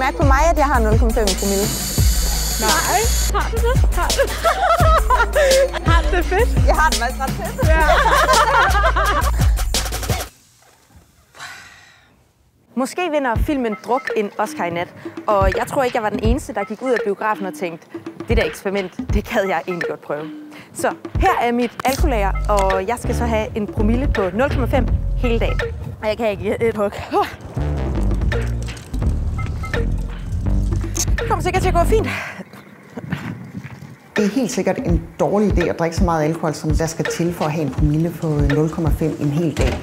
mærke på mig, at jeg har 0,5 promille? Nej. Har du det? Har du det? Har du det fedt? Jeg har det faktisk ret fedt. Ja. Måske vinder filmen Druk en Oscar i nat. Og jeg tror ikke, jeg var den eneste, der gik ud af biografen og tænkte, det der eksperiment, det gad jeg egentlig godt prøve. Så her er mit alkoholager, og jeg skal så have en promille på 0,5 hele dagen. Og jeg kan ikke et hug. Det kommer sikkert til at gå fint. Det er helt sikkert en dårlig idé at drikke så meget alkohol, som der skal til for at have en promille på 0,5 en hel dag.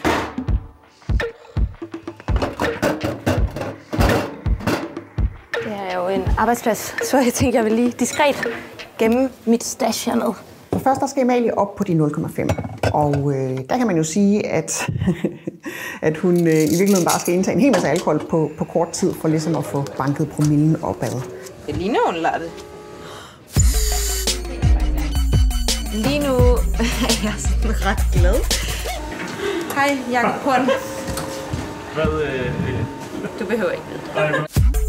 Det er jo en arbejdsplads, så jeg tænker, jeg vil lige diskret gemme mit stash hernede. Så først der skal Amalie op på de 0,5. Og der kan man jo sige, at, at hun i virkeligheden bare skal indtage en hel masse alkohol på kort tid, for ligesom at få banket promillen opad. Det ligner hun lader det. Lige nu er jeg sådan ret glad. Hej, Jakob Horn. Hvad? Du behøver ikke vide.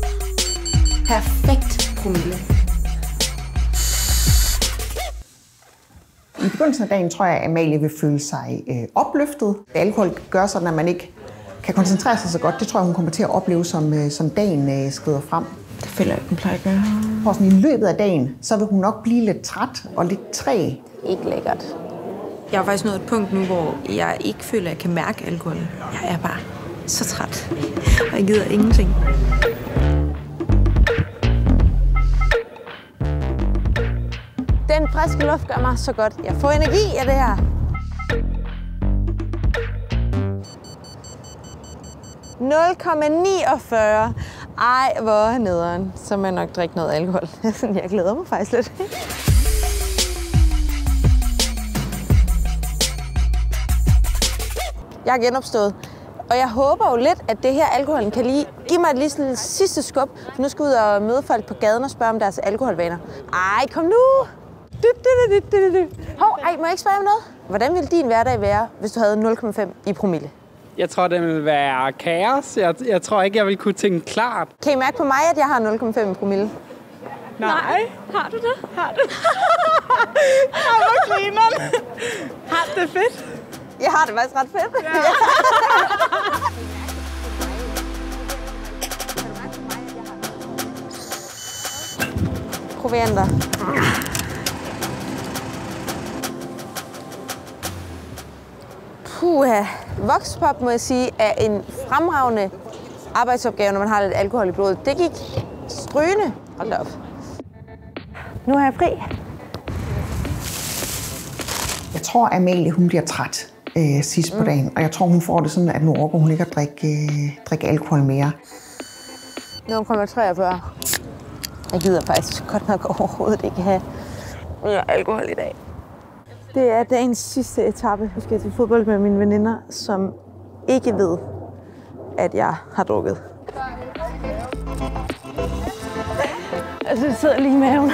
Perfekt promille. I begyndelsen af dagen tror jeg, at Amalie vil føle sig opløftet. Alkohol gør sådan, at man ikke kan koncentrere sig så godt. Det tror jeg, hun kommer til at opleve, som dagen skrider frem. Det føler jeg ikke, hun plejer at gøre. For sådan i løbet af dagen, så vil hun nok blive lidt træt og lidt træg. Ikke lækkert. Jeg er faktisk nået et punkt nu, hvor jeg ikke føler, at jeg kan mærke alkohol. Jeg er bare så træt, og jeg gider ingenting. Den friske luft gør mig så godt. Jeg får energi af det her. ,49. Ej, hvor nederen. Så må jeg nok drikke noget alkohol. Jeg glæder mig faktisk lidt. Jeg er genopstået. Og jeg håber jo lidt, at det her alkoholen kan lige give mig et lille sidste skub. For nu skal jeg ud og møde folk på gaden og spørge om deres alkoholvaner. Ej, kom nu! Hov, ej, må jeg ikke spørge om noget? Hvordan ville din hverdag være, hvis du havde 0,5 i promille? Jeg tror, det ville være kaos. Jeg tror ikke, jeg ville kunne tænke klart. Kan I mærke på mig, at jeg har 0,5 i promille? Nej. Har du det? Har du det? Ej, hvor grineren. Har du det fedt? Jeg har det faktisk ret fedt. Ja. Provianter. Puha. Voxpop, må jeg sige, er en fremragende arbejdsopgave, når man har lidt alkohol i blodet. Det gik strygende. Hold da op. Nu er jeg fri. Jeg tror, at Amalie hun bliver træt sidst på dagen, og jeg tror, hun får det sådan, at nu overgår hun ikke at drikke alkohol mere. 0,43. Jeg gider faktisk godt nok overhovedet ikke have mere alkohol i dag. Det er dagens sidste etape. Jeg skal til fodbold med mine veninder, som ikke ved, at jeg har drukket. Altså, det sidder lige i maven.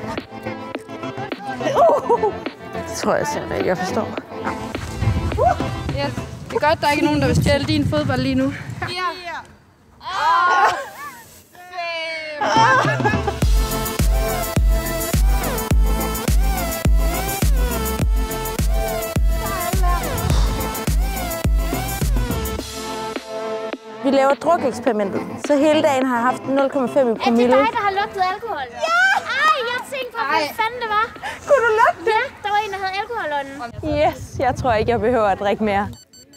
Det tror jeg simpelthen ikke, jeg forstår. Yes. Det er godt, der er ikke nogen, der vil stjæle din fodbold lige nu. 4. Vi laver drukeksperimentet, så hele dagen har jeg haft 0,5 i promille. Er det dig, der har lugtet alkohol? Ja! Ej, jeg tænkte på, hvad fanden det var. Kunne du lugte det? Ja, der var en, der havde alkoholånden. Yes, jeg tror ikke, jeg behøver at drikke mere.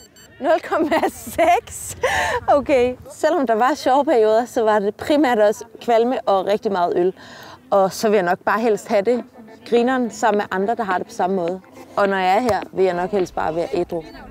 0,6. Okay. Selvom der var sjove perioder, så var det primært også kvalme og rigtig meget øl. Og så vil jeg nok bare helst have det grineren sammen med andre, der har det på samme måde. Og når jeg er her, vil jeg nok helst bare være ædru.